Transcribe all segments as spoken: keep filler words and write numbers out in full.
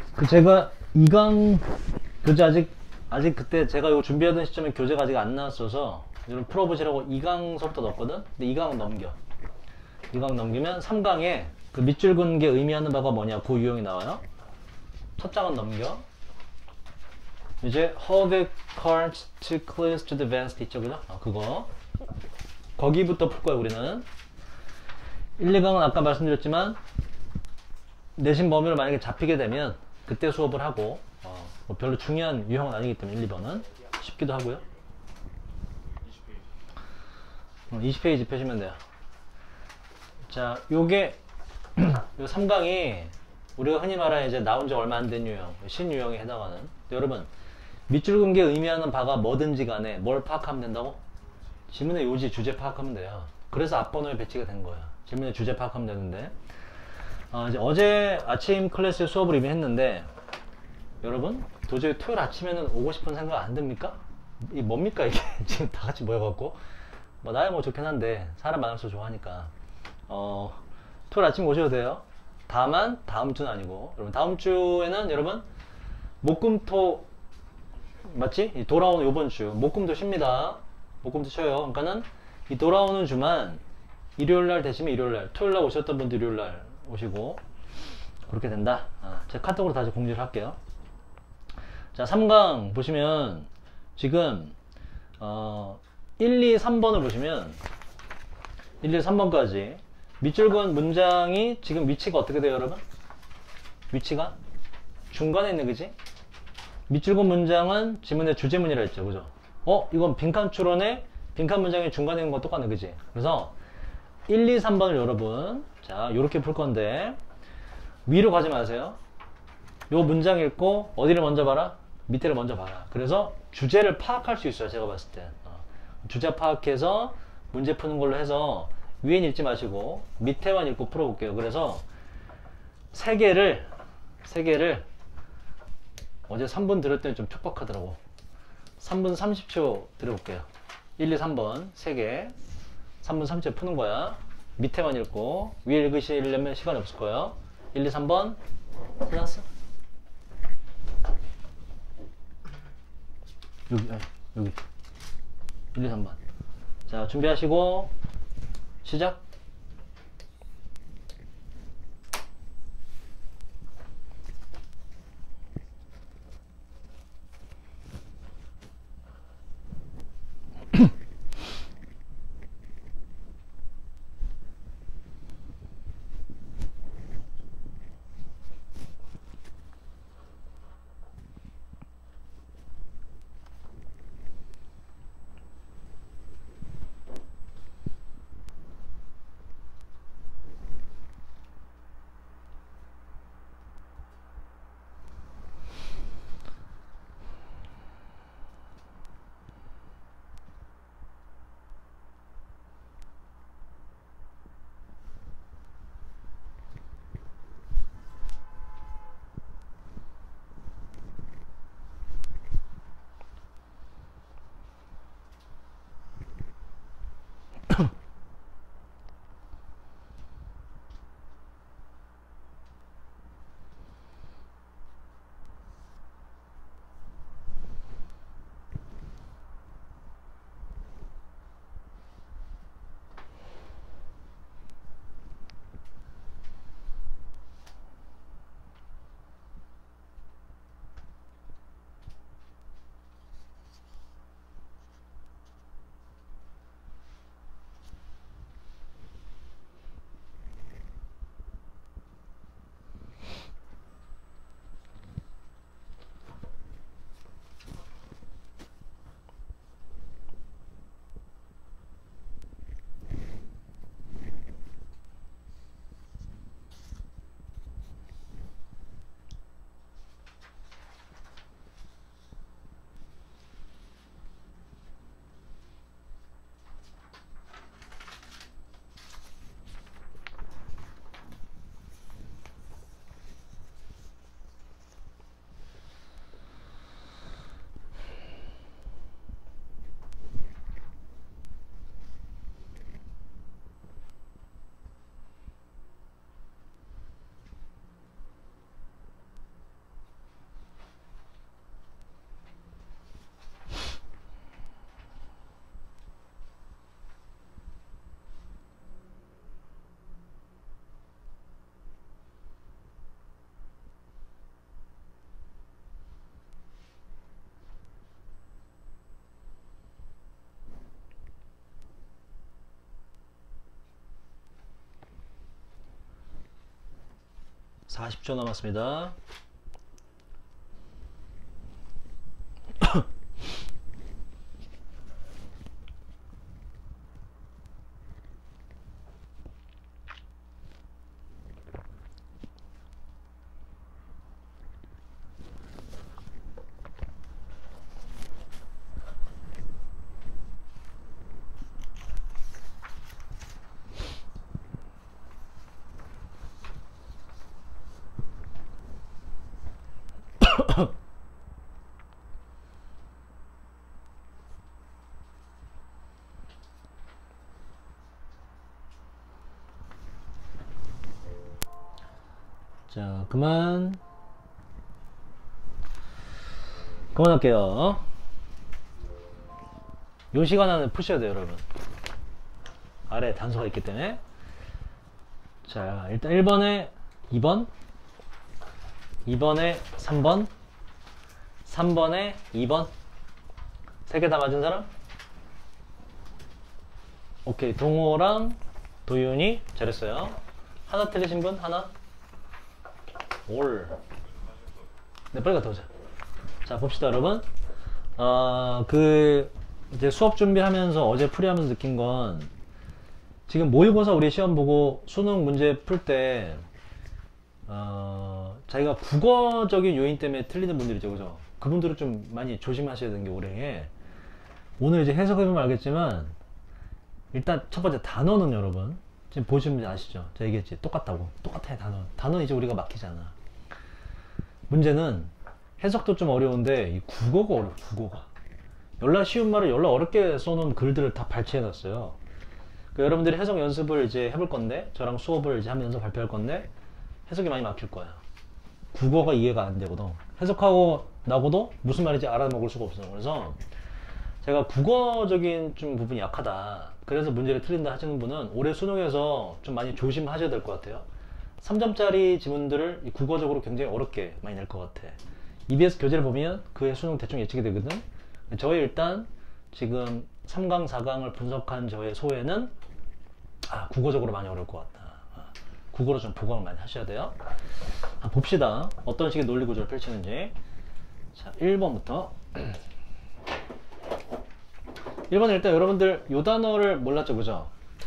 그 제가 이 강 교재 아직 아직 그때 제가 이거 준비하던 시점에 교재가 아직 안 나왔어서 여러분 풀어보시라고 이 강서부터 넣었거든. 근데 이 강은 넘겨. 이 강 넘기면 삼 강에 그 밑줄 긋는 게 의미하는 바가 뭐냐 그 유형이 나와요. 첫 장은 넘겨. 이제 how the cards to close to the vest 있죠, 그죠? 아, 그거 거기부터 풀 거야 우리는. 일, 이 강은 아까 말씀드렸지만 내신 범위를 만약에 잡히게 되면 그때 수업을 하고 어, 뭐 별로 중요한 유형은 아니기 때문에 일, 이 번은 쉽기도 하고요. 이십 페이지 펴시면 돼요. 자, 요게 요 삼 강이 우리가 흔히 말하는 이제 나온 지 얼마 안 된 유형, 신유형에 해당하는. 여러분, 밑줄 긋은 게 의미하는 바가 뭐든지 간에 뭘 파악하면 된다고? 질문의 요지, 주제 파악하면 돼요. 그래서 앞번호에 배치가 된 거야. 질문의 주제 파악하면 되는데, 아, 이제 어제 아침 클래스에 수업을 이미 했는데, 여러분, 도저히 토요일 아침에는 오고 싶은 생각 안 듭니까? 이 뭡니까, 이게? 지금 다 같이 모여갖고. 뭐, 나야 뭐 좋긴 한데, 사람 많을수록 좋아하니까. 어, 토요일 아침 오셔도 돼요. 다만, 다음 주는 아니고. 여러분, 다음 주에는 여러분, 목금토, 맞지? 이 돌아오는 요번 주. 목금토 쉽니다. 목금토 쉬어요. 그러니까는, 이 돌아오는 주만, 일요일날 되시면 일요일날, 토요일날 오셨던 분들 일요일날 오시고, 그렇게 된다. 아, 제가 카톡으로 다시 공지를 할게요. 자, 삼 강 보시면, 지금, 어, 일, 이, 삼 번을 보시면, 일, 이, 삼 번까지, 밑줄 그은 문장이 지금 위치가 어떻게 돼요, 여러분? 위치가? 중간에 있는, 그지? 밑줄 그은 문장은 지문의 주제문이라 했죠, 그죠? 어? 이건 빈칸 추론에 빈칸 문장이 중간에 있는 거 똑같네, 그지? 그래서 일, 이, 삼 번을 여러분, 자, 요렇게 풀 건데, 위로 가지 마세요. 요 문장 읽고, 어디를 먼저 봐라? 밑에를 먼저 봐라. 그래서 주제를 파악할 수 있어요, 제가 봤을 때. 어. 주제 파악해서 문제 푸는 걸로 해서 위엔 읽지 마시고 밑에만 읽고 풀어볼게요. 그래서 세 개를 세 개를 어제 삼 분 들었더니 좀 촉박하더라고. 삼 분 삼십 초 들어볼게요. 일, 이, 삼 번 세 개 삼 분 삼십 초 푸는 거야. 밑에만 읽고 위에 읽으시려면 시간이 없을 거예요. 일, 이, 삼 번 끝났어? 여기 아니, 여기 일, 이, 삼 번. 자, 준비하시고 시작. 사십 초 남았습니다. 자, 그만. 그만할게요. 요 시간 안에 푸셔야 돼요, 여러분. 아래 단서가 있기 때문에. 자, 일단 일 번에 이 번, 이 번에 삼 번, 삼 번에 이 번. 세 개 다 맞은 사람? 오케이. 동호랑 도윤이 잘했어요. 하나 틀리신 분? 하나? 올. 네, 빨리 갔다 오자. 자, 봅시다, 여러분. 어, 그, 이제 수업 준비하면서 어제 풀이하면서 느낀 건, 지금 모의고사 우리 시험 보고 수능 문제 풀 때, 어, 자기가 국어적인 요인 때문에 틀리는 분들이죠, 그죠? 그분들은 좀 많이 조심하셔야 되는 게 올해. 오늘 이제 해석해보면 알겠지만, 일단 첫 번째 단어는 여러분, 지금 보시면 아시죠? 제가 얘기했지. 똑같다고. 똑같아요, 단어. 단어는 이제 우리가 막히잖아. 문제는 해석도 좀 어려운데 이 국어가 어려워. 국어가 열나 쉬운 말을 열나 어렵게 써놓은 글들을 다 발췌해놨어요. 그러니까 여러분들이 해석 연습을 이제 해볼 건데, 저랑 수업을 이제 하면서 발표할 건데 해석이 많이 막힐 거야. 국어가 이해가 안 되거든. 해석하고 나고도 무슨 말인지 알아먹을 수가 없어. 그래서 제가 국어적인 좀 부분이 약하다, 그래서 문제를 틀린다 하시는 분은 올해 수능에서 좀 많이 조심하셔야 될 것 같아요. 삼 점짜리 지문들을 국어적으로 굉장히 어렵게 많이 낼 것 같아. 이비에스 교재를 보면 그의 수능 대충 예측이 되거든. 저의 일단 지금 삼 강, 사 강을 분석한 저의 소회는 아, 국어적으로 많이 어려울 것 같다. 아, 국어로 좀 보강을 많이 하셔야 돼요. 아, 봅시다. 어떤 식의 논리 구조를 펼치는지. 자, 일 번부터. 일 번은 일단 여러분들 요 단어를 몰랐죠, 그죠?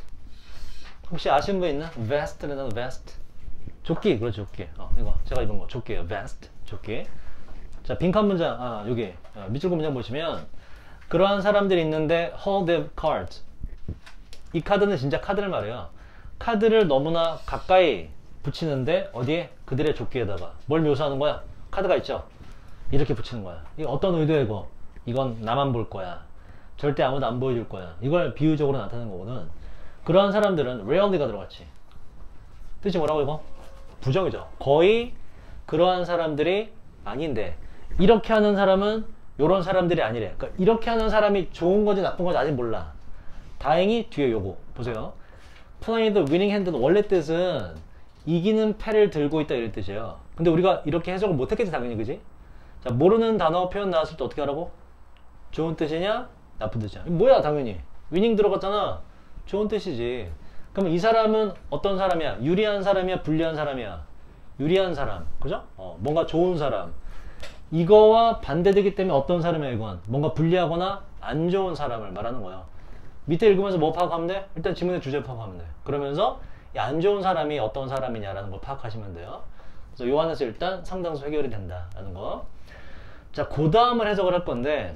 혹시 아시는 분 있나? vest라는 vest. 조끼, 그렇죠, 조끼. 어, 이거 제가 입은 거 조끼예요. vest, 조끼. 자, 빈칸 문장, 아, 여기 어, 밑줄거 문장 보시면 그러한 사람들이 있는데 hold their cards. 이 카드는 진짜 카드를 말해요. 카드를 너무나 가까이 붙이는데 어디에? 그들의 조끼에다가 뭘 묘사하는 거야? 카드가 있죠. 이렇게 붙이는 거야. 이거 어떤 의도야 이거? 이건 나만 볼 거야. 절대 아무도 안 보여줄 거야. 이걸 비유적으로 나타내는 거거든. 그러한 사람들은 rarely가 들어갔지. 뜻이 뭐라고 이거? 부정이죠. 거의 그러한 사람들이 아닌데, 이렇게 하는 사람은 요런 사람들이 아니래. 그러니까 이렇게 하는 사람이 좋은 건지 나쁜 건지 아직 몰라. 다행히 뒤에 요거 보세요. play the winning hand는 원래 뜻은 이기는 패를 들고 있다 이런 뜻이에요. 근데 우리가 이렇게 해석을 못했겠지 당연히, 그지? 자, 모르는 단어 표현 나왔을 때 어떻게 하라고? 좋은 뜻이냐 나쁜 뜻이냐. 뭐야, 당연히 위닝 들어갔잖아. 좋은 뜻이지. 그러면 이 사람은 어떤 사람이야? 유리한 사람이야? 불리한 사람이야? 유리한 사람, 그죠? 어, 뭔가 좋은 사람. 이거와 반대되기 때문에 어떤 사람이야 이건? 뭔가 불리하거나 안 좋은 사람을 말하는 거야. 밑에 읽으면서 뭐 파악하면 돼? 일단 지문의 주제 파악하면 돼. 그러면서 이 안 좋은 사람이 어떤 사람이냐라는 걸 파악하시면 돼요. 그래서 요 안에서 일단 상당수 해결이 된다라는 거. 자, 그 다음을 해석을 할 건데,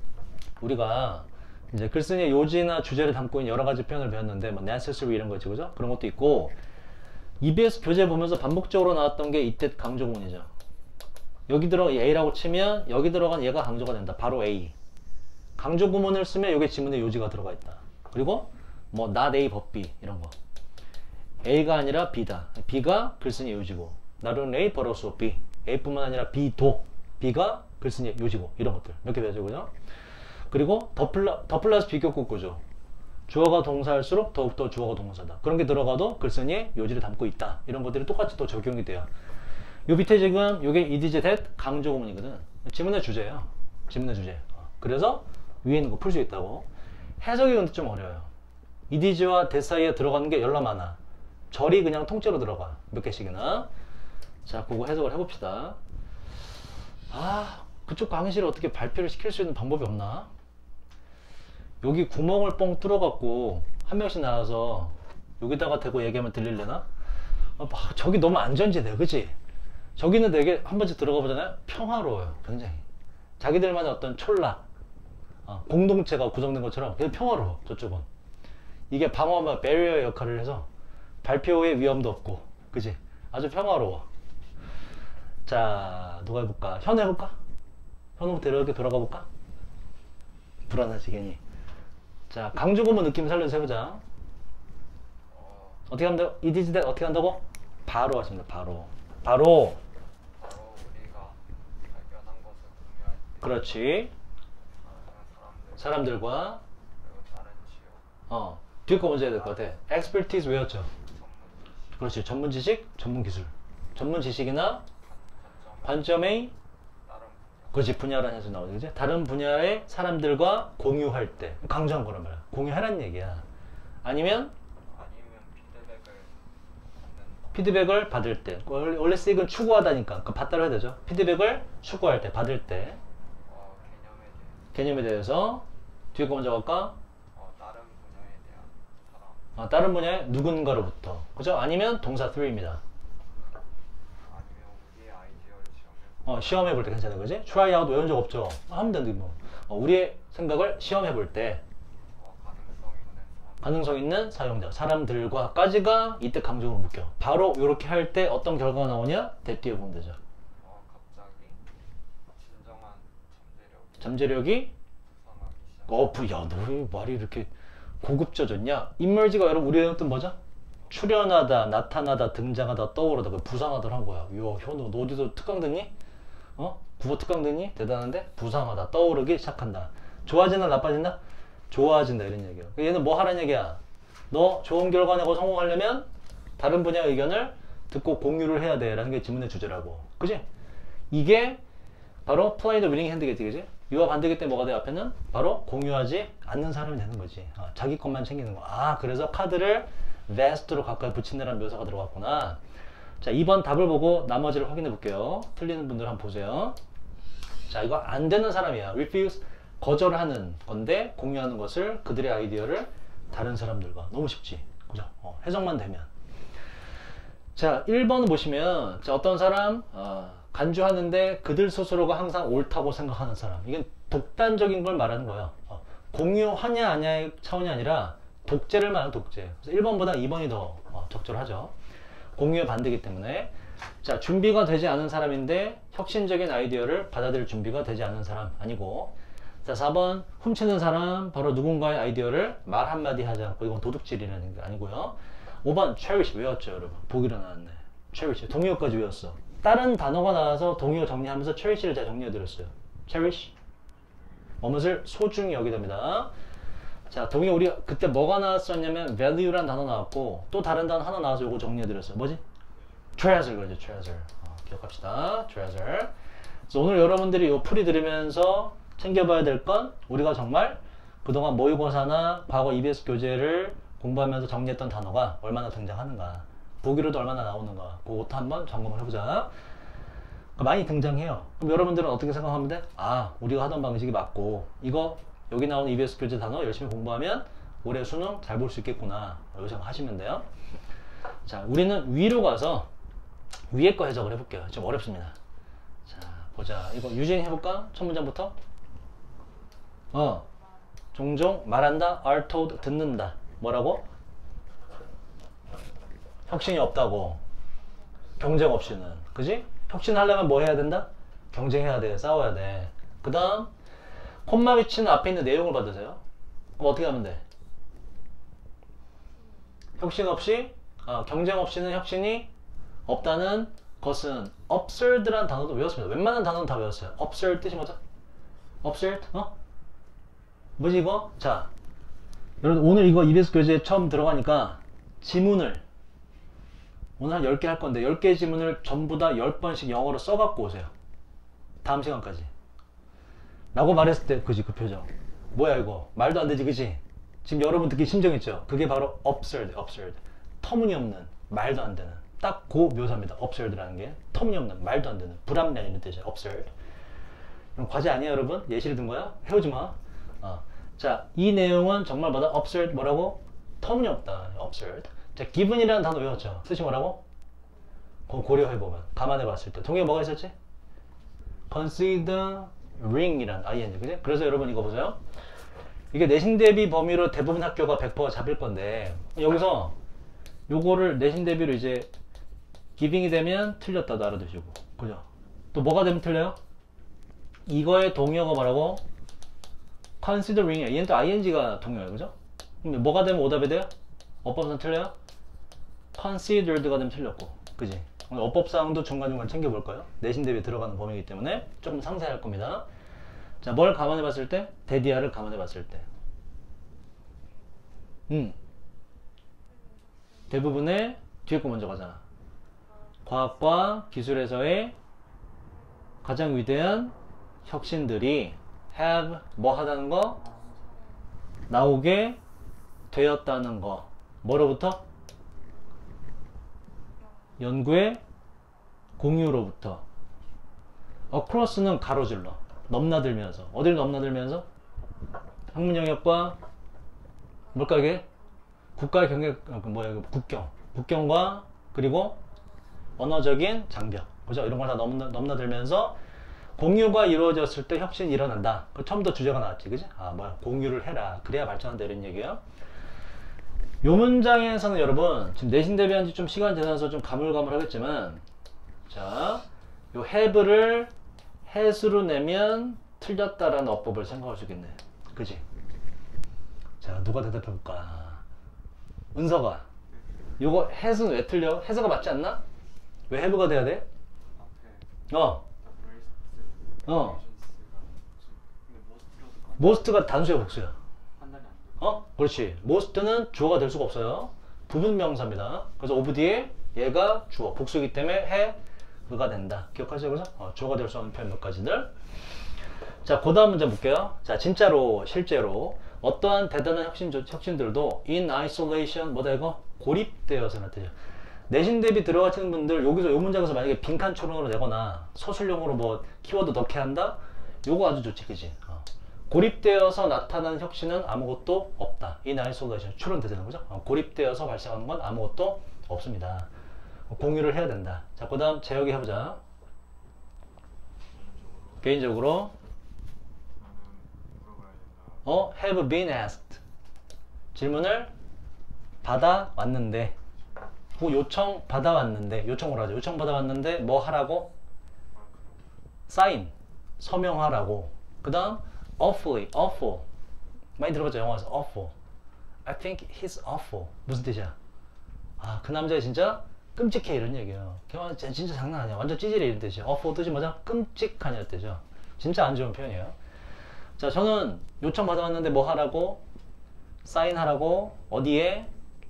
우리가 이제 글쓴이의 요지나 주제를 담고 있는 여러 가지 표현을 배웠는데, 뭐 necessary 이런 거 있죠, 그죠? 그런 것도 있고, 이비에스 교재 보면서 반복적으로 나왔던 게 이때 강조문이죠. 여기 들어가 A라고 치면 여기 들어간 얘가 강조가 된다. 바로 A. 강조 구문을 쓰면 여기 지문에 요지가 들어가 있다. 그리고 뭐 not A but B 이런 거. A가 아니라 B다. B가 글쓴이의 요지고, 나는 A but also B. A뿐만 아니라 B도 B가 글쓴이의 요지고, 이런 것들 몇 개 배워죠, 그죠? 그리고 더, 플라, 더 플러스 비교급 구조. 주어가 동사일수록 더욱더 주어가 동사다. 그런 게 들어가도 글쓴이의 요지를 담고 있다. 이런 것들이 똑같이 또 적용이 돼요. 요 밑에 지금 요게 it is that 강조 구문이거든. 지문의 주제예요. 지문의 주제. 그래서 위에 있는 거 풀 수 있다고. 해석이 근데 좀 어려워요. it is와 that 사이에 들어가는 게 열나 많아. 절이 그냥 통째로 들어가. 몇 개씩이나. 자, 그거 해석을 해봅시다. 아, 그쪽 강의실에 어떻게 발표를 시킬 수 있는 방법이 없나? 여기 구멍을 뻥 뚫어갖고 한 명씩 나와서 여기다가 대고 얘기하면 들릴려나? 아, 저기 너무 안전지대, 그치? 저기는 되게 한 번씩 들어가 보잖아요. 평화로워요, 굉장히. 자기들만의 어떤 촌락, 어, 공동체가 구성된 것처럼 되게 평화로워, 저쪽은. 이게 방어막 배리어 역할을 해서 발표의 위험도 없고, 그치? 아주 평화로워. 자, 누가 해볼까? 현우 해볼까? 현우부터 이렇게 돌아가 볼까? 불안하지, 괜히. 자, 강주구문 느낌 살려서 해보자. 어떻게 하면 돼요? 이 디지 어떻게 한다고? 바로 하십니다. 바로. 바로. 바로 우리가 발견한 것을 공유할 때 그렇지. 사람들, 사람들과 그리고 다른 지역, 어 뒤에 거 먼저 해야 될 것 같아. expertise 외웠죠? 전문 지식, 그렇지. 전문 지식, 전문 기술. 전문 지식이나 관점, 관점의 다른 분야, 그렇지. 분야라는 해서 나오지. 그지? 다른 분야의 사람들과 공유할 때 강조한 거란 말이야. 공유하라는 얘기야. 아니면 아니면 피드백을 받는 피드백을 받을 때. 원래, 원래 쓰이건 추구하다니까. 그 받다로 해야 되죠. 피드백을 추구할 때, 받을 때. 어, 개념에 대해 개념에 대해서 뒤에 거 먼저 갈까? 어, 다른 분야에 대한 사람, 어, 다른 분야의 누군가로부터. 그죠? 아니면 동사 three입니다. 아니면 우리의 아이디어를 시험해 어, 시험해 볼 때 괜찮은 거지? try out 외운 적 없죠? 하면 되는데 뭐. 어, 우리의 생각을 시험해 볼 때 어, 가능성 있는 사람, 가능성 있는 사용자, 사람들과까지가 이때 강조로 묶여. 바로 이렇게 할 때 어떤 결과가 나오냐? 대뒤에 보면 되죠. 어, 갑자기 진정한 잠재력, 잠재력이 부상하기 시작. 어, 부, 야, 너 왜 말이 이렇게 고급져졌냐? 인멀지가 여러분 우리의 뜻 뭐죠? 출현하다, 나타나다, 등장하다, 떠오르다, 그 부상하다 한 거야. 요, 현우, 너 어디서 특강 듣니? 어? 국어 특강 듣니? 대단한데? 부상하다, 떠오르기 시작한다. 좋아진다, 나빠진다? 좋아진다, 이런 얘기야. 얘는 뭐 하라는 얘기야? 너 좋은 결과 내고 성공하려면 다른 분야 의견을 듣고 공유를 해야 돼. 라는 게 지문의 주제라고. 그지? 이게 바로 플레이 더 위닝 핸드겠지, 그지? 이와 반대기 때문에 뭐가 돼? 앞에는 바로 공유하지 않는 사람이 되는 거지. 어, 자기 것만 챙기는 거. 아, 그래서 카드를 vast로 가까이 붙인다는 묘사가 들어갔구나. 자, 이 번 답을 보고 나머지를 확인해 볼게요. 틀리는 분들 한번 보세요. 자, 이거 안 되는 사람이야. refuse, 거절하는 건데 공유하는 것을, 그들의 아이디어를 다른 사람들과. 너무 쉽지. 그죠? 어, 해석만 되면. 자, 일 번 보시면, 자, 어떤 사람, 어, 간주하는데 그들 스스로가 항상 옳다고 생각하는 사람. 이건 독단적인 걸 말하는 거예요. 어, 공유하냐 아냐의 차원이 아니라 독재를 말하는 독재. 그래서 일 번보다 이 번이 더 어, 적절하죠. 공유의 반대이기 때문에. 자, 준비가 되지 않은 사람인데 혁신적인 아이디어를 받아들일 준비가 되지 않은 사람 아니고. 자, 사 번 훔치는 사람, 바로 누군가의 아이디어를 말 한마디 하지 않고, 이건 도둑질이라는 게 아니고요. 오 번 cherish 외웠죠, 여러분. 보기로 나왔네. cherish 동의어까지 외웠어. 다른 단어가 나와서 동의어 정리하면서 cherish를 잘 정리해 드렸어요. cherish 뭐뭇을 소중히 여기다 됩니다. 자, 동의어 우리 그때 뭐가 나왔었냐면 value란 단어 나왔고, 또 다른 단어 하나 나와서 이거 정리해 드렸어요. 뭐지? treasure, 그러죠. treasure. 어, 기억합시다. treasure. 그래서 오늘 여러분들이 이 풀이 들으면서 챙겨봐야 될 건, 우리가 정말 그동안 모의고사나 과거 이비에스 교재를 공부하면서 정리했던 단어가 얼마나 등장하는가, 보기로도 얼마나 나오는가, 그것도 한번 점검을 해보자. 많이 등장해요. 그럼 여러분들은 어떻게 생각하면 돼? 아, 우리가 하던 방식이 맞고, 이거 여기 나오는 이비에스 교재 단어 열심히 공부하면 올해 수능 잘 볼 수 있겠구나, 이렇게 생각하시면 돼요. 자, 우리는 위로 가서 위에 거 해석을 해볼게요. 좀 어렵습니다. 자, 보자. 이거 유진 해볼까? 첫 문장부터. 어, 종종 말한다, are told, 듣는다. 뭐라고? 혁신이 없다고. 경쟁 없이는. 그지? 혁신하려면 뭐 해야 된다? 경쟁해야 돼. 싸워야 돼. 그 다음, 콤마 위치는 앞에 있는 내용을 받으세요. 그럼 어떻게 하면 돼? 혁신 없이, 아, 경쟁 없이는 혁신이 없다는 것은 absurd란 단어도 외웠습니다. 웬만한 단어는 다 외웠어요. absurd 뜻이 뭐죠? absurd? 어? 뭐지 이거? 자, 여러분 오늘 이거 이비에스 교재에 처음 들어가니까 지문을 오늘 한 열 개 할 건데 열 개의 지문을 전부 다 열 번씩 영어로 써갖고 오세요. 다음 시간까지. 라고 말했을 때, 그지, 그 표정. 뭐야 이거? 말도 안 되지, 그지? 지금 여러분 듣기 심정했죠? 그게 바로 absurd, absurd. 터무니없는, 말도 안 되는. 딱 그 묘사입니다. absurd라는 게 터무니없는, 말도 안 되는, 불합리한 이런 뜻이에요. absurd. 그럼 과제 아니야 여러분? 예시를 든 거야? 해오지 마. 어. 자, 이 내용은 정말 뭐다? absurd 뭐라고? 터무니없다. absurd. 자, given이라는 단어 외웠죠? 뜻이 뭐라고? 고, 고려해보면, 감안해봤을 때 동의어 뭐가 있었지? considering 이란 ing, 그지? 그래서 여러분 이거 보세요. 이게 내신 대비 범위로 대부분 학교가 백 퍼센트 잡을 건데, 여기서 요거를 내신 대비로 이제 giving이 되면 틀렸다도 알아두시고, 그죠? 또 뭐가 되면 틀려요? 이거의 동의어가 뭐라고? considering이야. 얘는 또 ing가 동의어예요, 그죠? 그럼 뭐가 되면 오답이 돼요? 어법상 틀려요? considered가 되면 틀렸고, 그지? 오늘 어법상도 중간중간 챙겨볼 거예요. 내신 대비 들어가는 범위이기 때문에 조금 상세할 겁니다. 자, 뭘 감안해 봤을 때? 데디아를 감안해 봤을 때. 음. 대부분의 뒤에 거 먼저 가잖아. 과학과 기술에서의 가장 위대한 혁신들이 have 뭐 하다는 거? 나오게 되었다는 거. 뭐로부터? 연구의 공유로부터. across는 가로질러. 넘나들면서. 어딜 넘나들면서? 학문 영역과 뭘까 이게? 국가의 경계, 뭐야 이거 국경. 국경과 그리고 언어적인 장벽. 그죠? 이런 걸 다 넘나, 넘나들면서 공유가 이루어졌을 때 혁신이 일어난다. 그 처음부터 주제가 나왔지, 그지? 아, 뭐야, 공유를 해라. 그래야 발전한다. 이런 얘기예요. 요 문장에서는 여러분, 지금 내신 대비한 지 좀 시간 지나서 좀 가물가물하겠지만, 자, 요 have를 has로 내면 틀렸다라는 어법을 생각할 수 있겠네. 그지? 자, 누가 대답해볼까? 은서가. 요거 has는 왜 틀려? has가 맞지 않나? 왜 have가 돼야 돼? 어. 어. most가 단수야, 복수야? 어? 그렇지. most는 주어가 될 수가 없어요. 부분 명사입니다. 그래서 of 뒤에 얘가 주어, 복수이기 때문에 have가 된다. 기억하세요? 그래서 어, 주어가 될 수 없는 표현 몇 가지들. 자, 그 다음 문제 볼게요. 자, 진짜로, 실제로 어떠한 대단한 혁신, 혁신들도 in isolation, 뭐다 이거? 고립되어서 나타나죠. 내신 대비 들어가시는 분들, 여기서 요 문장에서 만약에 빈칸 초론으로 내거나 서술용으로 뭐 키워드 넣게 한다? 요거 아주 좋지, 그지? 어. 고립되어서 나타나는 혁신은 아무것도 없다. in isolation. 추론되잖아요, 그죠? 어, 고립되어서 발생하는 건 아무것도 없습니다. 어, 공유를 해야 된다. 자, 그 다음 재혁이 해보자. 개인적으로 어? have been asked. 질문을 받아왔는데, 그 요청 받아왔는데, 요청을 하죠. 요청 받아왔는데 뭐 하라고? 사인, 서명하라고. 그 다음 awfully, awful. 많이 들어봤죠, 영화에서. awful. I think he's awful. 무슨 뜻이야? 아, 그 남자 진짜 끔찍해, 이런 얘기예요. 진짜, 진짜 장난 아니야. 완전 찌질해, 이런 뜻이야. awful 뜻이 뭐죠? 끔찍하냐 뜻이죠. 진짜 안 좋은 표현이에요. 자, 저는 요청 받아왔는데 뭐 하라고? 사인하라고. 어디에?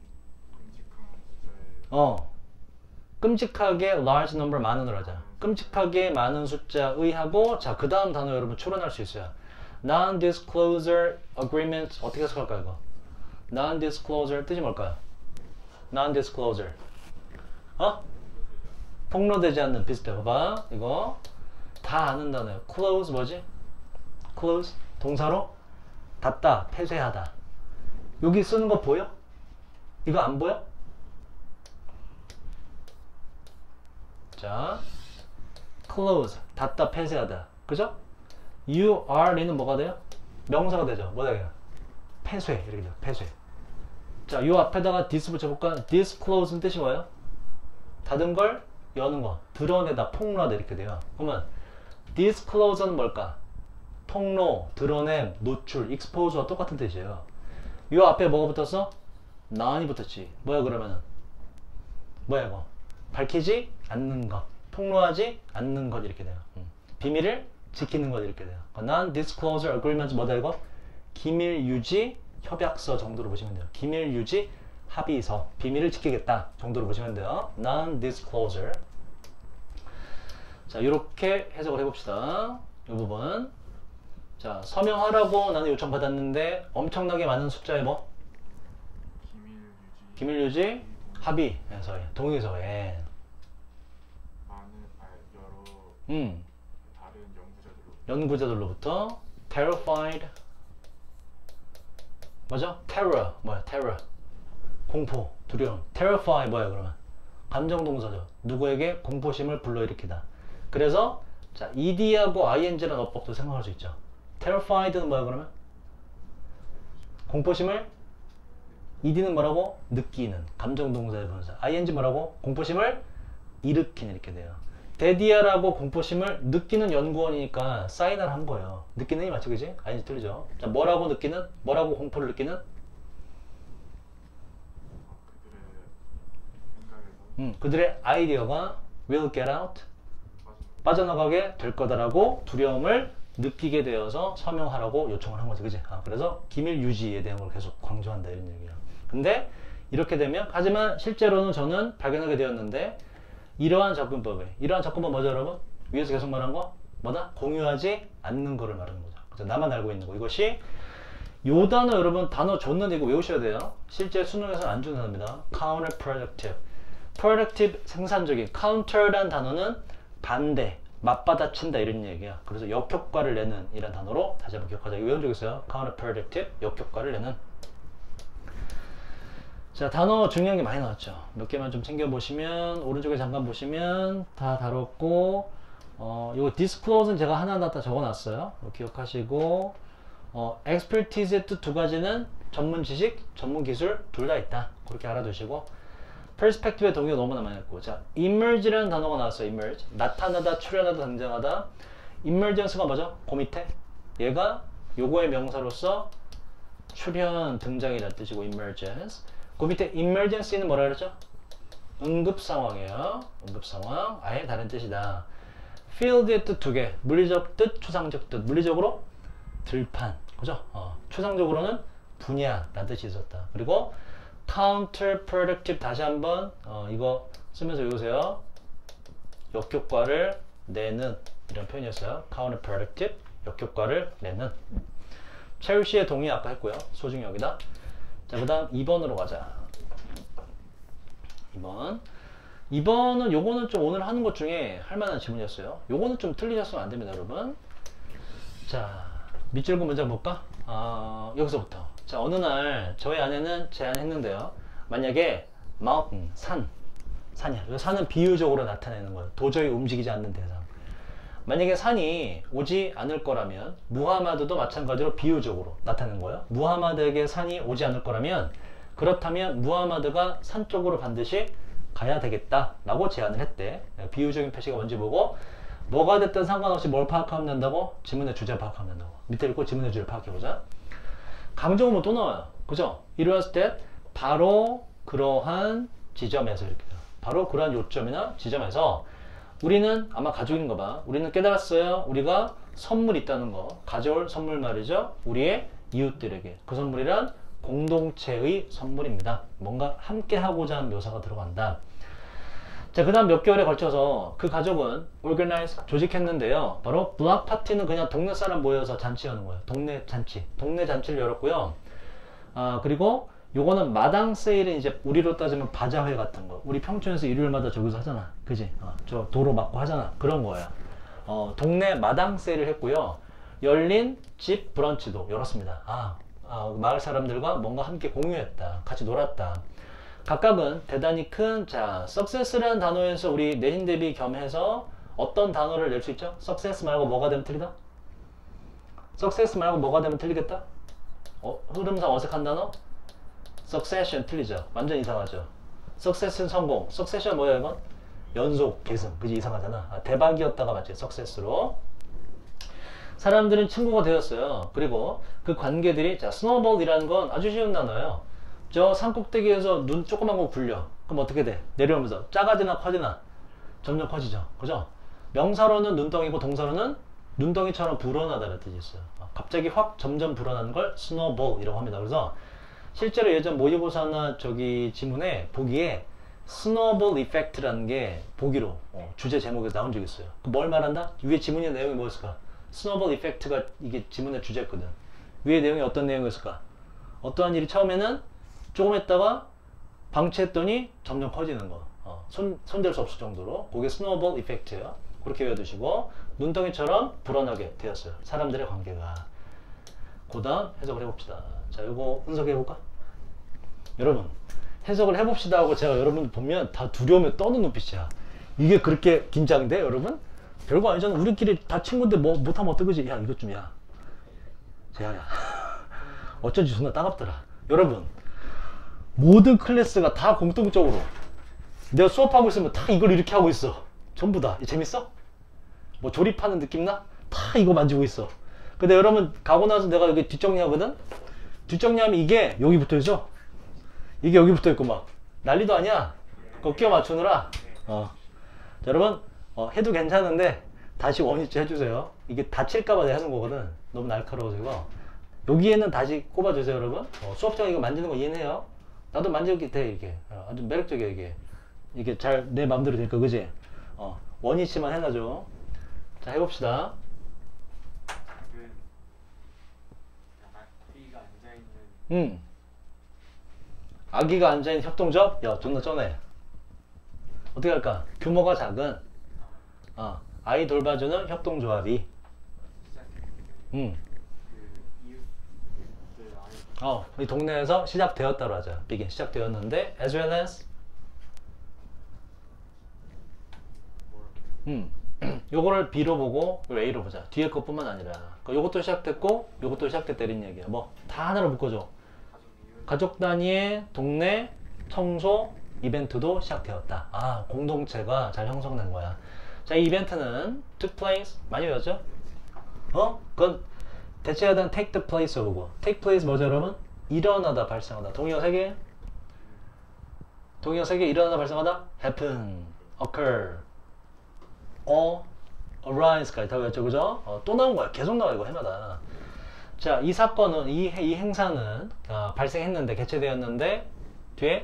어, 끔찍하게 large number 많은으로 하자. 끔찍하게 많은 숫자의 하고, 자, 그 다음 단어 여러분 추론할 수 있어요. non-disclosure agreement. 어떻게 해석할까요, 이거? non-disclosure 뜻이 뭘까요? non-disclosure. 어? 폭로되지 않는. 비슷해. 봐봐. 이거 다 아는 단어예요. close 뭐지? close. 동사로 닫다, 폐쇄하다. 여기 쓰는 거 보여? 이거 안 보여? 자, close, 닫다, 폐쇄하다. 그죠? you are는 뭐가 돼요? 명사가 되죠. 뭐다 이게? 폐쇄, 이렇게 돼요. 폐쇄. 자, 요 앞에다가 this 붙여볼까? disclose는 뜻이 뭐예요? 닫은 걸 여는 거, 드러내다, 폭로하다 이렇게 돼요. 그러면 disclose는 뭘까? 폭로, 드러냄, 노출, expose와 똑같은 뜻이에요. 요 앞에 뭐가 붙었어? non이 붙었지. 뭐야 그러면은? 뭐야 이거? 밝히지 않는 것, 폭로하지 않는 것 이렇게 돼요. 음. 비밀을 지키는 것 이렇게 돼요. non-disclosure agreement 뭐다 이거? 기밀 유지 협약서 정도로 보시면 돼요. 기밀 유지 합의서, 비밀을 지키겠다 정도로 보시면 돼요. non-disclosure. 자, 이렇게 해석을 해봅시다. 이 부분. 자, 서명하라고 나는 요청받았는데 엄청나게 많은 숫자의 뭐? 기밀 유지 합의해서 동의서에 많은 아 여러 음, 다른 연구자들로 연구자들로부터 terrified 맞아? terror 뭐야? terror 공포, 두려움. terrify 뭐야 그러면? 감정 동사죠. 누구에게 공포심을 불러일으키다. 그래서 자 ed하고 ing라는 어법도 생각할 수 있죠. terrified는 뭐야 그러면? 공포심을 ed는 뭐라고? 느끼는 감정 동사의 분사. ing 뭐라고? 공포심을 일으키는 이렇게 돼요. 데디아라고 공포심을 느끼는 연구원이니까 사인을 한 거예요. 느끼는 이 맞죠, 그지? ing 틀리죠. 자, 뭐라고 느끼는? 뭐라고 공포를 느끼는? 그들의 생각에서 음, 그들의 아이디어가 will get out 빠져 빠져나가게 될 거다라고 두려움을 느끼게 되어서 서명하라고 요청을 한 거지, 그지? 아, 그래서 기밀 유지에 대한 걸 계속 강조한다 이런 얘기야. 근데 이렇게 되면 하지만 실제로는 저는 발견하게 되었는데 이러한 접근법에 이러한 접근법 뭐죠, 여러분? 위에서 계속 말한 거 뭐다? 공유하지 않는 거를 말하는 거죠. 그죠? 나만 알고 있는 거. 이것이 요 단어 여러분 단어 줬는데 이거 외우셔야 돼요. 실제 수능에서는 안 주는 단어입니다. counterproductive. productive 생산적인 counter란 단어는 반대, 맞받아친다 이런 얘기야. 그래서 역효과를 내는 이란 단어로 다시 한번 기억하자. 이거 외운 적 있어요? counterproductive, 역효과를 내는. 자, 단어 중요한 게 많이 나왔죠. 몇 개만 좀 챙겨보시면 오른쪽에 잠깐 보시면 다 다뤘고 어, 요거 disclose는 제가 하나하나 다 적어놨어요. 기억하시고 어, expertise의 뜻 두 가지는 전문 지식, 전문 기술 둘 다 있다. 그렇게 알아두시고 perspective의 동의가 너무나 많이 했고 자, emerge라는 단어가 나왔어요. emerge 나타나다, 출현하다, 등장하다. emergence가 뭐죠? 그 밑에 얘가 요거의 명사로서 출현, 등장이라는 뜻이고 emergence. 그 밑에 emergency는 뭐라 그랬죠? 응급 상황이에요. 응급 상황. 아예 다른 뜻이다. field의 뜻 두 개. 물리적 뜻, 추상적 뜻. 물리적으로 들판. 그죠? 어, 추상적으로는 분야라는 뜻이 있었다. 그리고 counterproductive 다시 한번 어, 이거 쓰면서 외우세요. 역효과를 내는 이런 표현이었어요. counterproductive 역효과를 내는. 첼시의 동의 아까 했고요. 소중히 여기다. 자, 그 다음 이 번으로 가자. 이 번. 이 번은 요거는 좀 오늘 하는 것 중에 할 만한 질문이었어요. 요거는 좀 틀리셨으면 안 됩니다, 여러분. 자, 밑줄구 문장 볼까? 아, 여기서부터. 자, 어느 날 저희 아내는 제안했는데요. 만약에 mountain, 산. 산이야. 이 산은 비유적으로 나타내는 거예요. 도저히 움직이지 않는 대상. 만약에 산이 오지 않을 거라면 무하마드도 마찬가지로 비유적으로 나타내는 거예요. 무하마드에게 산이 오지 않을 거라면 그렇다면 무하마드가 산 쪽으로 반드시 가야 되겠다 라고 제안을 했대. 비유적인 표시가 뭔지 보고 뭐가 됐든 상관없이 뭘 파악하면 된다고? 지문의 주제를 파악하면 된다고. 밑에 읽고 지문의 주제를 파악해보자. 강조문은 또 나와요. 그죠? 이루었을 때 바로 그러한 지점에서 이렇게 돼요. 바로 그러한 요점이나 지점에서 우리는 아마 가지고 있는 거 봐. 우리는 깨달았어요. 우리가 선물이 있다는 거. 가져올 선물 말이죠. 우리의 이웃들에게. 그 선물이란 공동체의 선물입니다. 뭔가 함께 하고자 하는 묘사가 들어간다. 자, 그 다음 몇 개월에 걸쳐서 그 가족은 organize, 조직했는데요. 바로 블락 파티는 그냥 동네 사람 모여서 잔치 여는 거예요. 동네 잔치. 동네 잔치를 열었고요. 아, 그리고 요거는 마당 세일은 이제 우리로 따지면 바자회 같은 거. 우리 평촌에서 일요일마다 저기서 하잖아. 그지? 어, 저 도로 막고 하잖아. 그런 거예요. 어, 동네 마당 세일을 했고요. 열린 집 브런치도 열었습니다. 아, 아, 마을 사람들과 뭔가 함께 공유했다. 같이 놀았다. 각각은 대단히 큰, 자, success라는 단어에서 우리 내신 대비 겸해서 어떤 단어를 낼 수 있죠? success 말고 뭐가 되면 틀리다? success 말고 뭐가 되면 틀리겠다? 어, 흐름상 어색한 단어? succession 틀리죠. 완전 이상하죠. success는 성공. succession 뭐야 이건? 연속, 계승. 그지? 이상하잖아. 아, 대박이었다가 맞지? success로. 사람들은 친구가 되었어요. 그리고 그 관계들이, 자, snowball이라는 건 아주 쉬운 단어예요. 저 산꼭대기에서 눈 조그만 거 굴려. 그럼 어떻게 돼? 내려오면서 작아지나 커지나? 점점 커지죠. 그죠? 명사로는 눈덩이고 동사로는 눈덩이처럼 불어나다는 뜻이 있어요. 갑자기 확 점점 불어나는 걸 snowball이라고 합니다. 그래서 실제로 예전 모의고사나 저기 지문에 보기에 snowball effect라는 게 보기로 어, 주제 제목에서 나온 적이 있어요. 뭘 말한다? 위에 지문의 내용이 뭐였을까? snowball effect가 이게 지문의 주제였거든. 위에 내용이 어떤 내용이었을까? 어떠한 일이 처음에는 조금 했다가 방치했더니 점점 커지는 거. 어, 손, 손댈 수 없을 정도로. 그게 스노우볼 이펙트예요. 그렇게 외워두시고 눈덩이처럼 불어나게 되었어요. 사람들의 관계가. 그 다음 해석을 해봅시다. 자, 이거 분석해볼까? 여러분 해석을 해봅시다 하고 제가 여러분 보면 다 두려움에 떠는 눈빛이야. 이게 그렇게 긴장돼 여러분? 별거 아니잖아. 우리끼리 다 친구인데 뭐 못하면 어떡하지? 야 이것 좀 야 재하야 어쩐지 존나 따갑더라. 여러분 모든 클래스가 다 공통적으로 내가 수업하고 있으면 다 이걸 이렇게 하고 있어. 전부 다. 재밌어? 뭐 조립하는 느낌 나? 다 이거 만지고 있어. 근데 여러분 가고 나서 내가 여기 뒷정리하거든? 뒷정리하면 이게 여기 붙어있어. 이게 여기 붙어있고 막 난리도 아니야. 그거 끼워 맞추느라. 어. 자, 여러분 어, 해도 괜찮은데 다시 원위치 해주세요. 이게 다칠까봐 내가 하는 거거든. 너무 날카로워서 이거. 여기에는 다시 꼽아주세요 여러분. 어, 수업장 이거 만지는 거 이해해요? 나도 만지게 돼 이게. 어, 아주 매력적이야 이게. 이게 잘 내 마음대로 되니까 그지? 어, 원위치만 해놔줘. 자 해봅시다. 그 약간 A가 앉아있는 음. 아기가 앉아있는 협동조합? 야 존나 쩌네. 어떻게 할까? 규모가 작은 어, 아이 돌봐주는 협동조합이 시작했을 음. 때그 이웃들 아이 어, 이 동네에서 시작되었다로 하자. begin 시작되었는데 as well as 음. 요거를 B로 보고 A로 보자. 뒤에 것뿐만 아니라 그 요것도 시작됐고 요것도 시작됐다 이런 얘기야. 뭐 다 하나로 묶어줘. 가족 단위의 동네 청소 이벤트도 시작되었다. 아, 공동체가 잘 형성된 거야. 자, 이 이벤트는 took place 많이 외웠죠? 어? 그건 대체하던 take the place 오고 take place 뭐죠 여러분? 일어나다 발생하다. 동의어 세 개? 동의어 세 개 일어나다 발생하다? happen, occur, or arise까지 다 외웠죠 그죠? 어, 또 나온 거야. 계속 나와 이거 해마다. 자, 이 사건은 이, 이 행사는 어, 발생했는데 개최되었는데 뒤에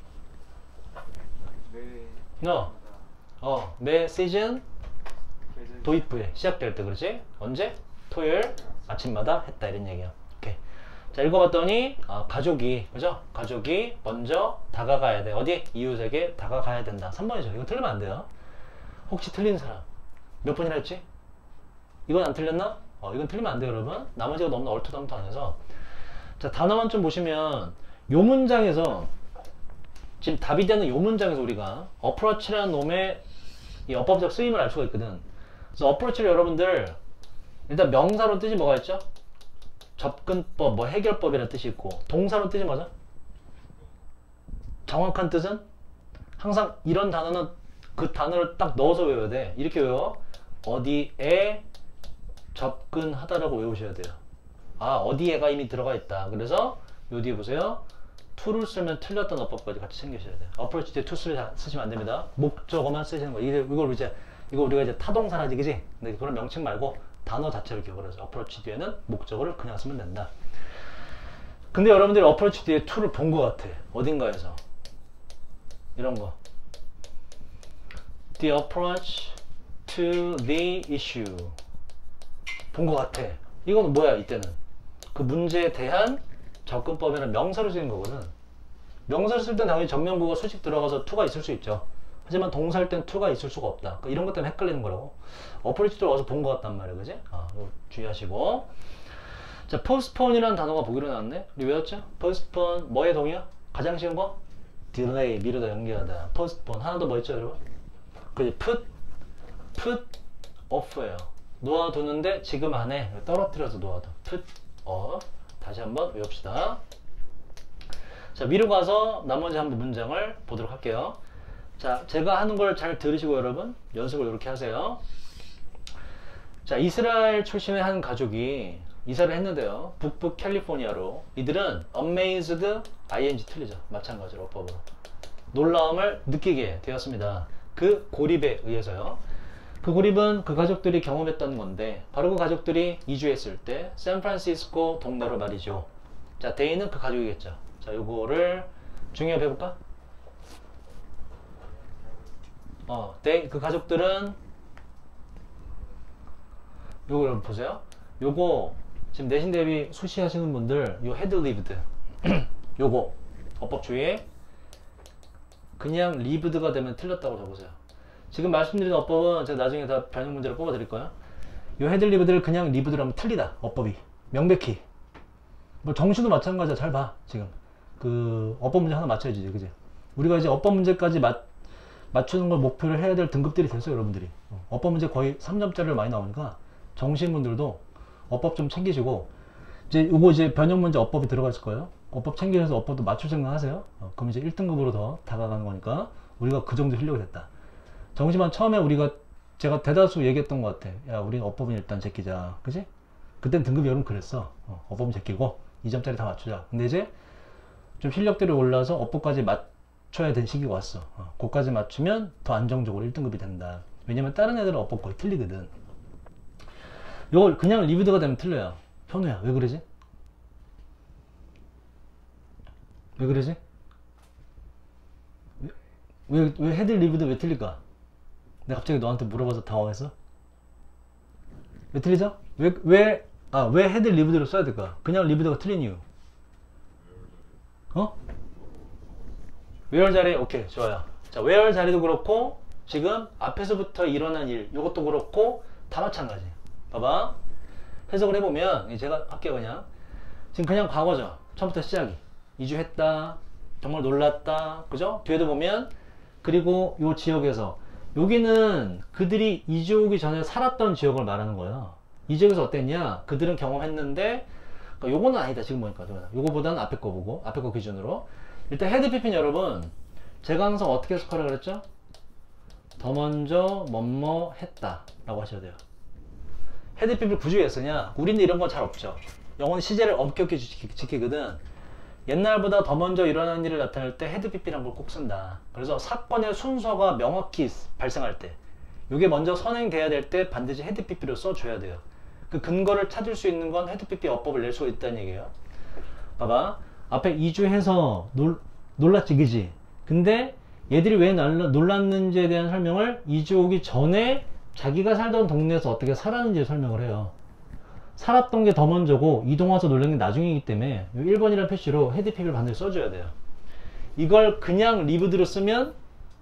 매 어, 어, 매 시즌 계절 도입부에 시작될 때 그렇지? 언제? 토요일 아침마다 했다 이런 얘기야. 오케이. 자, 읽어봤더니 어, 가족이 그죠? 가족이 먼저 다가가야 돼. 어디? 이웃에게 다가가야 된다. 삼 번이죠. 이거 틀리면 안 돼요. 혹시 틀린 사람 몇 번이나 했지? 이건 안 틀렸나? 어, 이건 틀리면 안 돼요 여러분. 나머지가 너무 얼토당토안해서. 자, 단어만 좀 보시면 요 문장에서 지금 답이 되는 요 문장에서 우리가 approach라는 놈의 이 어법적 쓰임을 알 수가 있거든. 그래서 approach를 여러분들 일단 명사로 뜻이 뭐가 있죠? 접근법, 뭐 해결법이라는 뜻이 있고 동사로 뜻이 뭐죠? 정확한 뜻은 항상 이런 단어는 그 단어를 딱 넣어서 외워야 돼. 이렇게 외워. 어디에 접근하다라고 외우셔야 돼요. 아, 어디에가 이미 들어가 있다. 그래서 요 뒤에 보세요. to를 쓰면 틀렸던 어법까지 같이 챙기셔야 돼요. approach 뒤에 to 쓰, 쓰시면 안 됩니다. 목적어만 쓰시는 거예요. 이걸 이제 이거 우리가 이제 타동사라지, 그지? 근데 그런 명칭 말고 단어 자체를 기억을 해서 approach 뒤에는 목적어를 그냥 쓰면 된다. 근데 여러분들이 approach 뒤에 to를 본 것 같아. 어딘가에서 이런 거. The approach to the issue. 본 것 같아. 이건 뭐야 이때는? 그 문제에 대한 접근법에는 명사를 쓰는 거거든. 명사를 쓸 땐 당연히 전면구가 수직 들어가서 to가 있을 수 있죠. 하지만 동사일 땐 to가 있을 수가 없다. 그러니까 이런 것 때문에 헷갈리는 거라고. 어프로치도 와서 본 것 같단 말이야, 그지? 아, 이거 주의하시고. 자, postpone이라는 단어가 보기로 나왔네. 우리 외웠죠? postpone 뭐의 동의어? 가장 쉬운 거? delay 미루다 연기하다. postpone 하나 더 뭐 있죠, 여러분? 그지? put put off예요. 놓아두는데 지금 안 해. 떨어뜨려서 놓아둬. put off. 다시 한번 외웁시다. 자, 위로 가서 나머지 한번 문장을 보도록 할게요. 자, 제가 하는 걸 잘 들으시고 여러분 연습을 이렇게 하세요. 자, 이스라엘 출신의 한 가족이 이사를 했는데요. 북부 캘리포니아로. 이들은 amazed, ing 틀리죠. 마찬가지로 어법으로. 놀라움을 느끼게 되었습니다. 그 고립에 의해서요. 그 고립은 그 가족들이 경험했던 건데 바로 그 가족들이 이주했을 때 샌프란시스코 동네로 말이죠. 자, 데이는 그 가족이겠죠. 자, 요거를 중요해 볼까? 어, 데이 그 가족들은 요걸 보세요. 요거 지금 내신 대비 수시하시는 분들 요 had lived 요거 어법 주의에 그냥 리브드가 되면 틀렸다고 적으세요. 지금 말씀드린 어법은 제가 나중에 다 변형 문제로 뽑아 드릴 거예요. 이 헤드 리브드를 그냥 리브드로 하면 틀리다. 어법이 명백히. 뭐 정시도 마찬가지야. 잘 봐. 지금 그 어법 문제 하나 맞춰야지, 그지? 우리가 이제 어법 문제까지 맞 맞추는 걸 목표로 해야 될 등급들이 됐어요, 여러분들이. 어, 어법 문제 거의 삼 점짜리를 많이 나오니까 정시인분들도 어법 좀 챙기시고, 이제 요거 이제 변형 문제 어법이 들어갔을 거예요. 어법 챙기면서 어법도 맞출 생각 하세요. 어, 그럼 이제 일 등급으로 더 다가가는 거니까 우리가 그 정도 실력이 됐다. 정시만 처음에 우리가 제가 대다수 얘기했던 것 같아. 야, 우리 어법은 일단 제끼자, 그지? 그땐 등급이 여러분 그랬어. 어, 어법은 제끼고 이 점짜리 다 맞추자. 근데 이제 좀 실력들이 올라서 어법까지 맞춰야 될 시기가 왔어. 어, 그까지 맞추면 더 안정적으로 일 등급이 된다. 왜냐면 다른 애들은 어법 거의 틀리거든. 이걸 그냥 리브드가 되면 틀려요. 현우야, 왜 그러지? 왜 그러지? 왜, 왜, 왜 헤드 리브드 왜 틀릴까? 내가 갑자기 너한테 물어봐서 당황했어? 왜 틀리죠? 왜, 왜, 아, 왜 헤드 리브드를 써야 될까? 그냥 리브드가 틀린 이유. 어? 웨어 자리, 오케이, 좋아요. 자, 웨어 자리도 그렇고, 지금 앞에서부터 일어난 일, 이것도 그렇고, 다 마찬가지. 봐봐. 해석을 해보면, 제가 할게요, 그냥. 지금 그냥 과거죠. 처음부터 시작이. 이주했다. 정말 놀랐다. 그죠? 뒤에도 보면, 그리고 요 지역에서, 여기는 그들이 이주 오기 전에 살았던 지역을 말하는 거예요. 이 지역에서 어땠냐? 그들은 경험했는데, 그러니까 요거는 아니다, 지금 보니까. 요거보다는 앞에 거 보고, 앞에 거 기준으로. 일단 헤드 피피는 여러분, 제가 항상 어떻게 해석하라 그랬죠? 더 먼저 뭐뭐 했다 라고 하셔야 돼요. 헤드 피피를 굳이 왜 쓰냐? 우리는 이런 건 잘 없죠. 영어는 시제를 엄격히 지키, 지키거든. 옛날보다 더 먼저 일어난 일을 나타낼 때 헤드 피피란 걸 꼭 쓴다. 그래서 사건의 순서가 명확히 발생할 때, 이게 먼저 선행돼야 될 때 반드시 헤드 피피로 써줘야 돼요. 그 근거를 찾을 수 있는 건 헤드 피피 어법을 낼 수가 있다는 얘기예요. 봐봐. 앞에 이주해서 놀, 놀랐지, 그지? 근데 얘들이 왜 놀라, 놀랐는지에 대한 설명을 이주 오기 전에 자기가 살던 동네에서 어떻게 살았는지 설명을 해요. 살았던 게 더 먼저고 이동 와서 놀란 게 나중이기 때문에 일 번이라는 표시로 헤드 피피를 반드시 써줘야 돼요. 이걸 그냥 리브드로 쓰면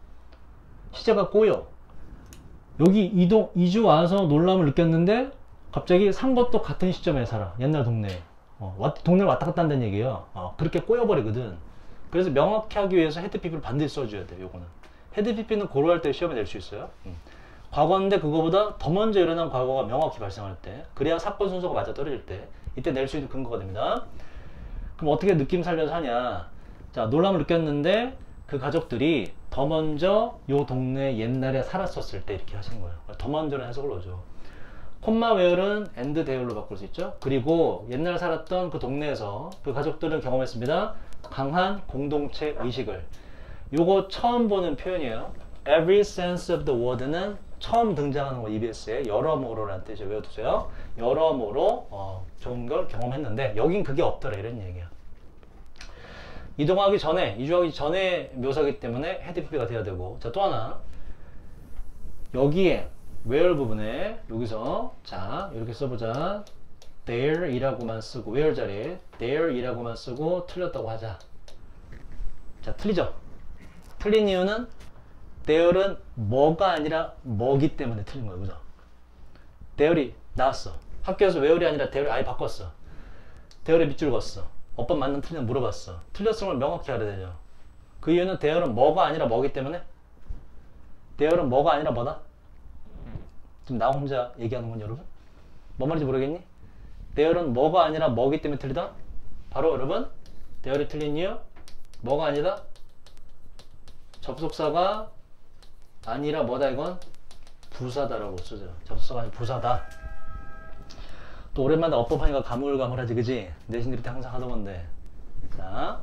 시제가 꼬여. 여기 이동, 이주 와서 놀람을 느꼈는데 갑자기 산 것도 같은 시점에 살아. 옛날 동네에. 어, 왔, 동네를 왔다 갔다 한다는 얘기예요. 어, 그렇게 꼬여버리거든. 그래서 명확히 하기 위해서 헤드 피피를 반드시 써줘야 돼요. 요거는. 헤드 피피는 고려할 때 시험에 낼 수 있어요. 음. 과거인데 그거보다 더 먼저 일어난 과거가 명확히 발생할 때, 그래야 사건 순서가 맞아 떨어질 때, 이때 낼 수 있는 근거가 됩니다. 그럼 어떻게 느낌 살려서 하냐? 자, 놀람을 느꼈는데 그 가족들이 더 먼저 요 동네 옛날에 살았었을 때 이렇게 하시는 거예요. 더 먼저는 해석을 넣어줘. 콤마 웨어는 엔드 대열로 바꿀 수 있죠. 그리고 옛날 살았던 그 동네에서 그 가족들은 경험했습니다. 강한 공동체 의식을. 요거 처음 보는 표현이에요. Every sense of the word는 처음 등장하는 거 이비에스에 여러모로라는 뜻이 외워두세요. 여러모로 어, 좋은 걸 경험했는데 여긴 그게 없더라 이런 얘기야. 이동하기 전에, 이주하기 전에 묘사기 때문에 헤드 피피가 돼야 되고. 자, 또 하나. 여기에 where 부분에 여기서 자 이렇게 써보자. there 이라고만 쓰고 where 자리에 there 이라고만 쓰고 틀렸다고 하자. 자, 틀리죠? 틀린 이유는 there은 뭐가 아니라 뭐기 때문에 틀린 거예요. 그죠? there이 나왔어. 학교에서 where이 아니라 there이 아예 바꿨어. there에 밑줄 걷어. 어법 맞는 틀리는 물어봤어. 틀렸음을 명확히 알아야 되죠. 그 이유는 there은 뭐가 아니라 뭐기 때문에. there은 뭐가 아니라 뭐다? 지금 나 혼자 얘기하는 건 여러분? 뭐 말인지 모르겠니? there은 뭐가 아니라 뭐기 때문에 틀리다? 바로 여러분 there이 틀린 이유 뭐가 아니다? 접속사가 아니라 뭐다 이건? 부사다라고 쓰죠. 접속사가 아니라 부사다. 또 오랜만에 어법하니까 가물가물하지, 그지? 내신들이 항상 하던 건데. 자,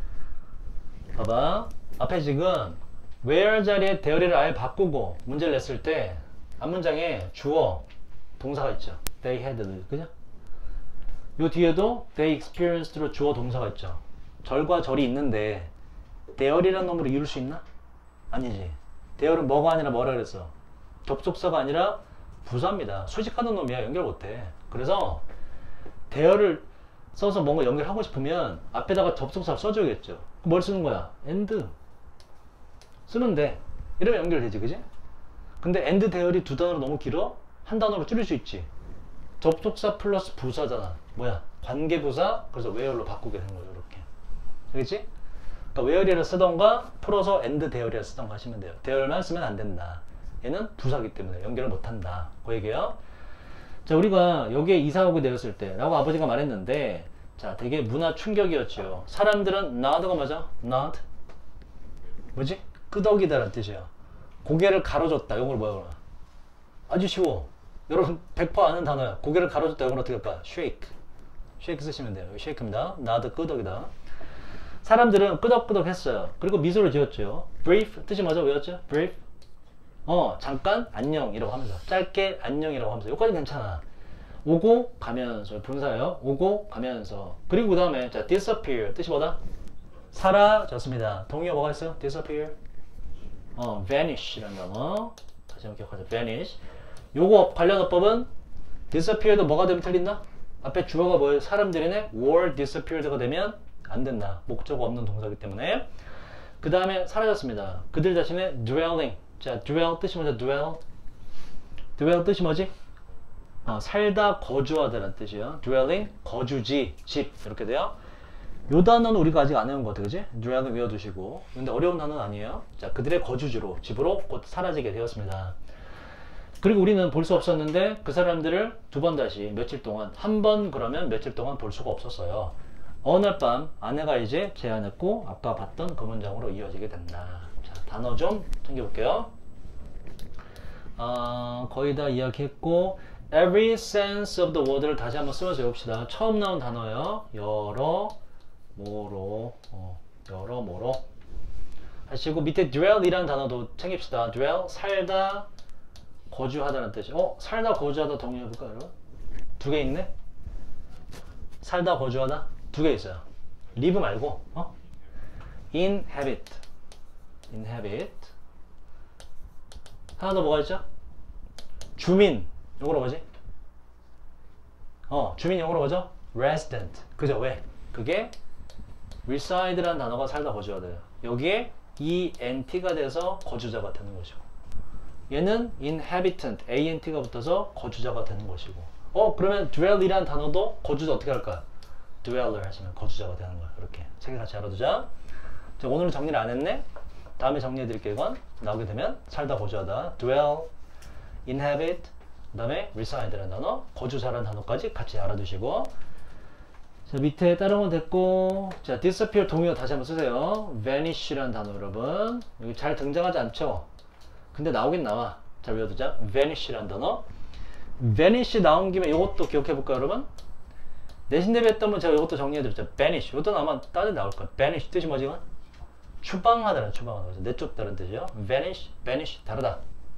봐봐. 앞에 지금 where 자리에 theory를 아예 바꾸고 문제를 냈을 때 앞문장에 주어, 동사가 있죠. They had, 그죠? 요 뒤에도 they experienced로 주어, 동사가 있죠. 절과 절이 있는데 theory라는 놈으로 이룰 수 있나? 아니지. theory는 뭐가 아니라 뭐라 그랬어? 접속사가 아니라 부사입니다. 수식하는 놈이야. 연결 못해. 그래서 theory를 써서 뭔가 연결하고 싶으면 앞에다가 접속사를 써줘야겠죠. 뭘 쓰는 거야? and. 쓰면 돼. 이러면 연결되지, 그지? 근데 and 대열이 두 단어로 너무 길어? 한 단어로 줄일 수 있지. 접속사 플러스 부사잖아. 뭐야? 관계부사. 그래서 where로 바꾸게 되는 거죠, 이렇게. 알겠지? 그러니까 where를 쓰던가 풀어서 and 대열이라 쓰던가 하시면 돼요. 대열만 쓰면 안 된다. 얘는 부사기 때문에 연결을 못 한다. 그 얘기예요. 자, 우리가 여기에 이사 오게 되었을 때 라고 아버지가 말했는데, 자, 되게 문화 충격이었죠. 사람들은 nod가 맞아? nod. 뭐지? 끄덕이다라는 뜻이야. 고개를 가로줬다. 이걸 뭐야, 그러나? 아주 쉬워. 여러분 백 퍼센트 아는 단어야. 고개를 가로줬다. 이건 어떻게 할까? shake. shake 쓰시면 돼요. shake입니다. nod 끄덕이다. 사람들은 끄덕끄덕 했어요. 그리고 미소를 지었죠. brief 뜻이 맞아? 왜였죠? brief. 어, 잠깐 안녕이라고 하면서, 짧게 안녕이라고 하면서. 여기까지 괜찮아. 오고 가면서 분사예요. 오고 가면서. 그리고 그 다음에 자 disappear 뜻이 뭐다? 사라졌습니다. 동의어 뭐가 있어요? disappear. 어, vanish라는 단어. 다시 한번 기억하자. vanish. 요거 관련 어법은 disappear도 뭐가 되면 틀린다? 앞에 주어가 뭐예요? 사람들이네. were disappeared가 되면 안 된다. 목적어 없는 동사이기 때문에. 그 다음에 사라졌습니다. 그들 자신의 dwelling. 자, dwell 뜻이 뭐죠? dwell. dwell 뜻이 뭐지? 어, 살다, 거주하다라는 뜻이에요. dwelling, 거주지, 집 이렇게 돼요. 요 단어는 우리가 아직 안 외운 것 같아요, 그지? dwelling 외워두시고. 근데 어려운 단어는 아니에요. 자, 그들의 거주지로, 집으로 곧 사라지게 되었습니다. 그리고 우리는 볼 수 없었는데 그 사람들을 두 번 다시 며칠 동안, 한 번 그러면 며칠 동안 볼 수가 없었어요. 어느 날 밤 아내가 이제 제안했고 아까 봤던 그 문장으로 이어지게 된다. 자, 단어 좀 챙겨볼게요. 어, 거의 다 이야기했고, every sense of the word를 다시 한번 쓰면서 외웁시다. 처음 나온 단어예요. 여러 모로, 어, 여러 모로 하시고, 밑에 dwell이라는 단어도 챙깁시다. dwell, 살다, 거주하다는 뜻이. 어? 살다, 거주하다 동의해볼까요, 여러분? 두 개 있네? 살다, 거주하다? 두 개 있어요. live 말고, 어? inhabit. inhabit. 하나 더 뭐가 있죠? 주민. 영어로 뭐지? 어, 주민 영어로 뭐죠? resident. 그죠? 왜? 그게 reside라는 단어가 살다 거주하다예요. 여기에 ent가 돼서 거주자가 되는 것이고, 얘는 inhabitant, ant가 붙어서 거주자가 되는 것이고. 어, 그러면 dwell이라는 단어도 거주자 어떻게 할까요? dweller 하시면 거주자가 되는 거야. 이렇게 세 개 같이 알아두자. 자, 오늘은 정리를 안 했네. 다음에 정리해 드릴게요. 이건 나오게 되면 살다, 거주하다, dwell, inhabit, 그 다음에 reside라는 단어, 거주자라는 단어까지 같이 알아두시고. 자, 밑에 다른 건 됐고, 자, disappear 동의어 다시 한번 쓰세요. vanish라는 단어 여러분 여기 잘 등장하지 않죠? 근데 나오긴 나와. 잘 외워두자. vanish라는 단어. vanish 나온 김에 이것도 기억해 볼까요, 여러분? 내신 대비 했던 분 제가 이것도 정리해 드렸죠. vanish. 이것도 아마 따져 나올 거예요. vanish 뜻이 뭐지, 이건? 추방하다는, 추방하다. 내쫓다는 뜻이에요. vanish, vanish 다르다.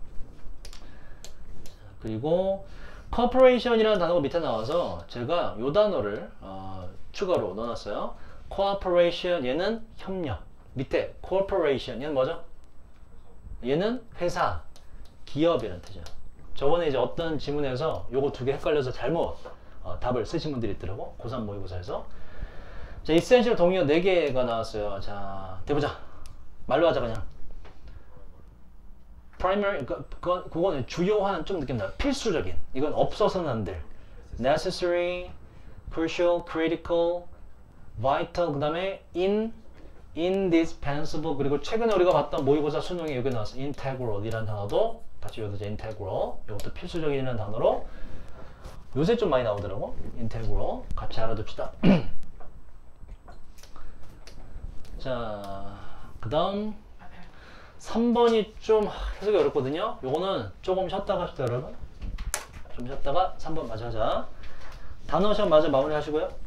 그리고 corporation이라는 단어가 밑에 나와서 제가 이 단어를 어, 추가로 넣어놨어요. cooperation, 얘는 협력. 밑에 corporation, 얘는 뭐죠? 얘는 회사, 기업이라는 뜻이에요. 저번에 이제 어떤 지문에서 요거 두 개 헷갈려서 잘못 어, 답을 쓰신 분들이 있더라고. 고삼 모의고사에서. 자, essential 동의어 네 개가 나왔어요. 자, 대보자. 말로 하자, 그냥. primary, 그, 그건, 그거는 주요한, 좀 느낌 나요. 필수적인. 이건 없어서는 안 될. necessary, crucial, critical, vital, 그 다음에 in, indispensable, 그리고 최근에 우리가 봤던 모의고사 수능에 여기 나왔어. integral 이라는 단어도 같이 외워두자. integral. 이것도 필수적인이라는 단어로 요새 좀 많이 나오더라고. integral. 같이 알아둡시다. 자, 그 다음 삼 번이 좀 해석이 어렵거든요. 요거는 조금 쉬었다가 합시다, 여러분. 좀 쉬었다가 삼 번 마저 하자. 단어 시험 마저 마무리 하시고요.